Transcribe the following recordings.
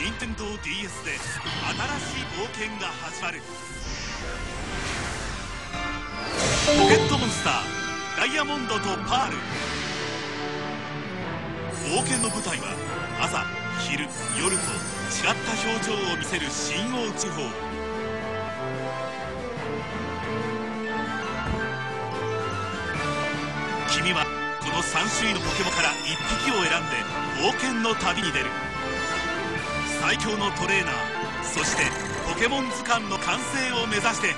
任天堂 d s で新しい冒険が始まる。ポケットモンスターダイヤモンドとパール。冒険の舞台は朝昼夜と違った表情を見せる新大地方。君はこの3種類のポケモンから1匹を選んで冒険の旅に出る。最強のトレーナー、そしてポケモン図鑑の完成を目指して。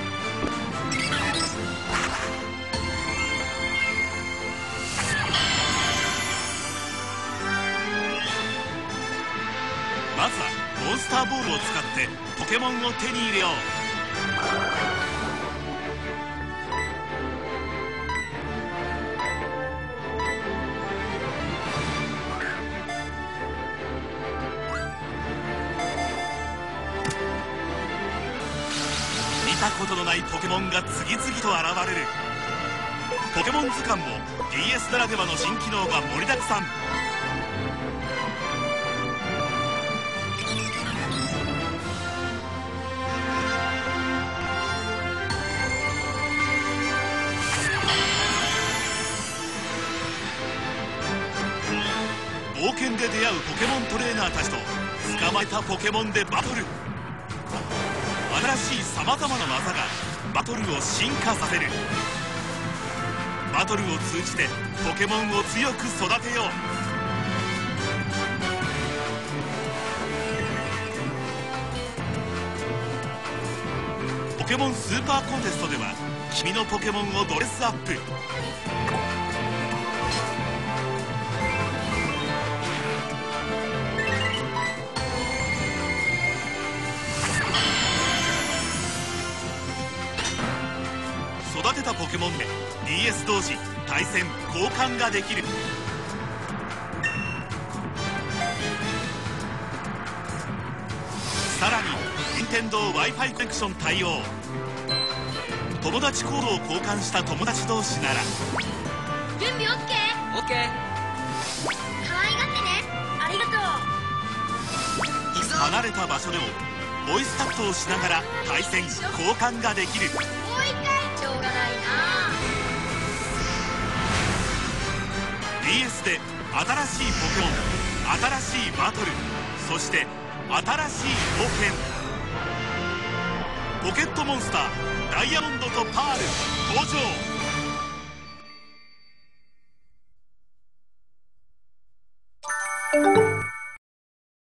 まずはモンスターボールを使ってポケモンを手に入れよう。見たことのないポケモンが次々と現れる。ポケモン図鑑も DS ならではの新機能が盛りだくさん。冒険で出会うポケモントレーナーたちと捕まえたポケモンでバトル。新しいさまざまな技がバトルを進化させる。バトルを通じてポケモンを強く育てよう。ポケモンスーパーコンテストでは君のポケモンをドレスアップ。育てたポケモンで DS 同士対戦交換ができる。さらに任天堂 Wi-Fi コネクション対応。友達コードを交換した友達同士なら。 準備 OK？ OK。 可愛がってね。ありがとう。 行くぞ。 離れた場所でもボイスチャットをしながら対戦交換ができる。 もう一回。しょうがないな。 DS で新しいポケモン、新しいバトル、そして新しい冒険。ポケットモンスターダイヤモンドとパール登場。